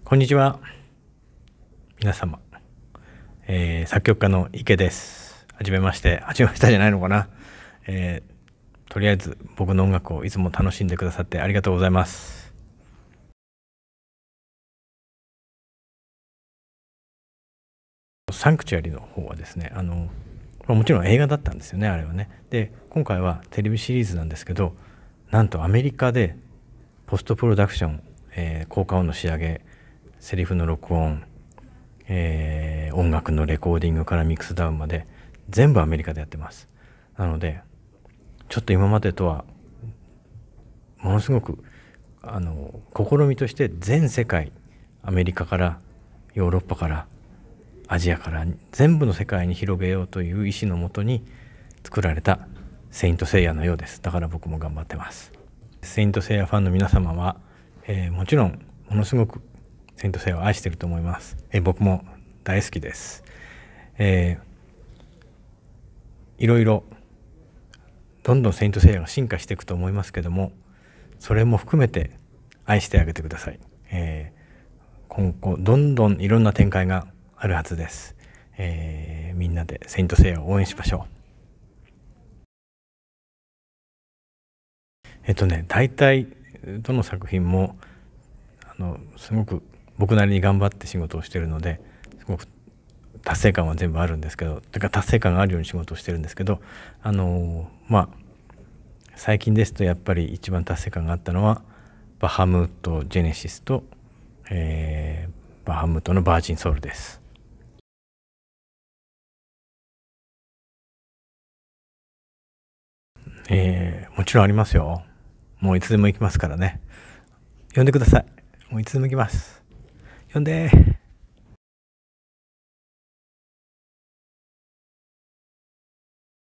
こんにちは皆様、作曲家の池です。はじめましてじゃないのかな、とりあえず僕の音楽をいつも楽しんでくださってありがとうございます。サンクチュアリの方はですね、もちろん映画だったんですよね、あれはね。で今回はテレビシリーズなんですけど、なんとアメリカでポストプロダクション、効果音の仕上げ、セリフの録音、音楽のレコーディングからミックスダウンまで全部アメリカでやってます。なのでちょっと今までとはものすごく試みとして全世界、アメリカからヨーロッパからアジアから全部の世界に広げようという意思のもとに作られたセイントセイヤのようです。だから僕も頑張ってます。セイントセイヤファンの皆様は、もちろんものすごくセイントセイヤを愛していると思います。僕も大好きです。いろいろどんどんセイントセイヤが進化していくと思いますけども、それも含めて愛してあげてください。今後どんどんいろんな展開があるはずです。みんなでセイントセイヤを応援しましょう。大体どの作品もすごく僕なりに頑張って仕事をしているので、すごく達成感は全部あるんですけど、達成感があるように仕事をしてるんですけど、最近ですとやっぱり一番達成感があったのはバハムートジェネシスと、バハムートのバージンソウルです。もちろんありますよ。もういつでも行きますからね。呼んでください。もういつでも行きます。呼んで。